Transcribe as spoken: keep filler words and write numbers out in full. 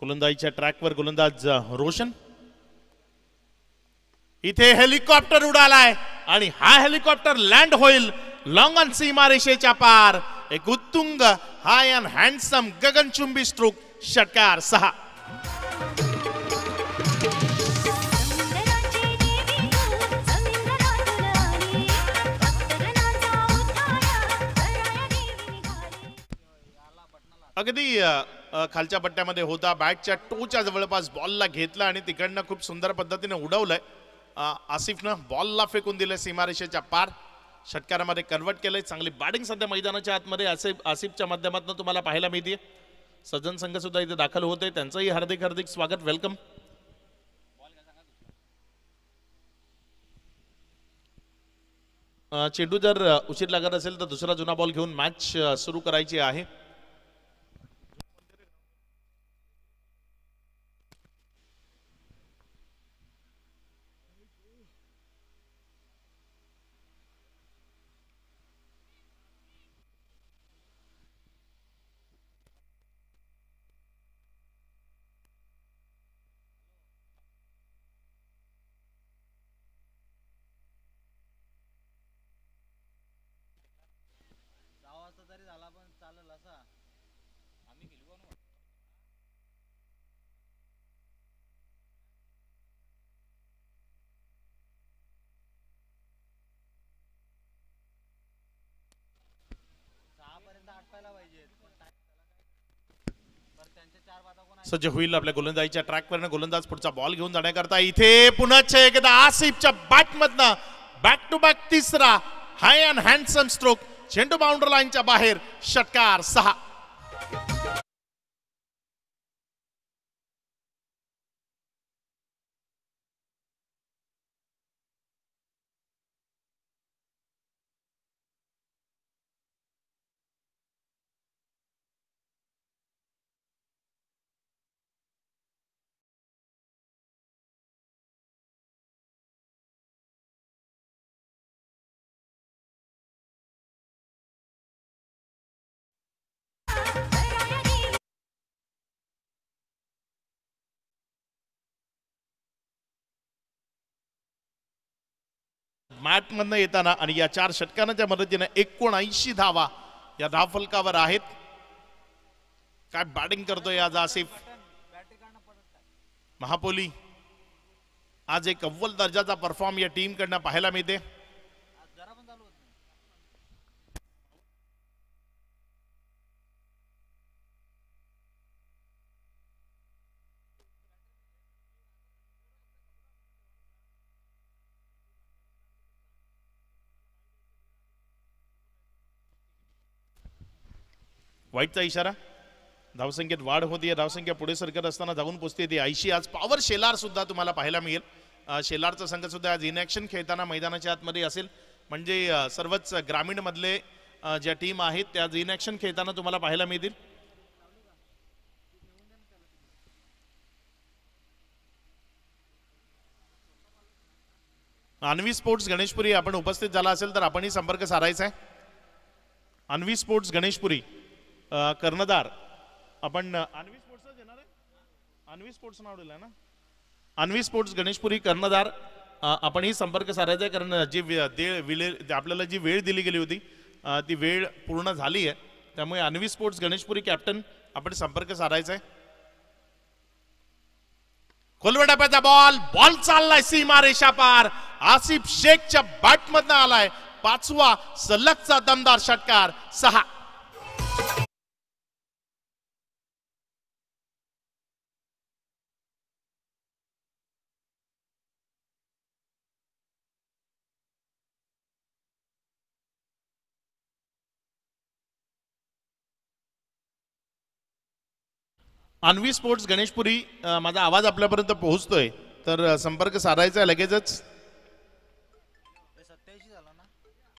गोलंदाजीच्या ट्रॅकवर गोलंदाज रोशन. इथे हेलिकॉप्टर उडालाय आणि हा हेलिकॉप्टर लँड होईल लॉंग ऑन सीमारेषेच्या पार. एक उत्तुंग हाय अँड हँडसम गगनचुंबी स्ट्रोक. षटकार सहा. अगदी खालच्या पट्ट्यामध्ये होता, बॅटच्या टोच्या जवळपास बॉलला घेतला आणि तिकडनं खूप सुंदर पद्धतीने उडवलंय. आसिफनं बॉलला फेकून दिलं सीमारेषेच्या पार. षटकारामध्ये कन्वर्ट केलंय. चांगली बॅटिंग सध्या मैदानाच्या आतमध्ये आसिफ आसिफच्या माध्यमातून तुम्हाला पाहायला मिळते. सज्जन संघ सुद्धा इथे दाखल होते, त्यांचंही हार्दिक हार्दिक स्वागत, वेलकम. चेंडू जर उशीर लागत असेल तर दुसरा जुना बॉल घेऊन मॅच सुरू करायची आहे. सज्ज होईल आपल्या गोलंदाजीच्या ट्रॅकवरनं. गोलंदाज पुढचा बॉल घेऊन जाण्याकरता इथे पुन्हा एकदा आसिफच्या बॅटमधनं बॅक टू बॅक तिसरा हाय अँड हँडसम स्ट्रोक. चेंडू बाउंड्री लाईनच्या बाहेर. षटकार सहा. मॅट मधनं येताना आणि या चार षटकांच्या मदतीने एकोणऐंशी धावा या धावफलकावर आहेत. काय बॅटिंग करतोय आज आसिफ. महापोली आज एक अव्वल दर्जाचा परफॉर्म या टीम कडनं पाहायला मिळते. वाईटचा इशारा. धावसंख्येत वाढ होतीये. धावसंख्या पुढे सरकत असताना जाऊन पोहोचते ती ऐंशी. आज पॉवर शेलार सुद्धा तुम्हाला पाहायला मिळेल. शेलारचा संघ सुद्धा आज इनॅक्शन खेळताना मैदानाच्या आतमध्ये असेल. म्हणजे सर्वच ग्रामीण मधले ज्या टीम आहेत त्या इनॅक्शन खेळताना तुम्हाला पाहायला मिळतील. अन्वी स्पोर्ट्स गणेशपुरी आपण उपस्थित झाला असेल तर आपणही संपर्क साधायचा आहे. अन्वी स्पोर्ट्स गणेशपुरी कर्णधार आपण अन्वी स्पोर्ट्सच येणार आहे. अन्वी स्पोर्ट्स नाव दिलंय ना. अन्वी स्पोर्ट्स गणेशपुरी कर्णधार आपणही संपर्क साधायचा आहे. कारण जी आपल्याला जी वेळ दिली गेली होती ती वेळ पूर्ण झाली आहे. त्यामुळे अन्वी स्पोर्ट्स गणेशपुरी कॅप्टन आपण संपर्क साधायचा आहे. खोलवर टप्प्याचा बॉल. बॉल चाललाय सीमारेषा पार. आसिफ शेखच्या बॅटमधनं आलाय पाचवा सलगचा दमदार षटकार सहा. अन्वी स्पोर्ट्स गणेशपुरी माझा आवाज आपल्यापर्यंत पोहोचतोय तर संपर्क साधायचा लगेचच.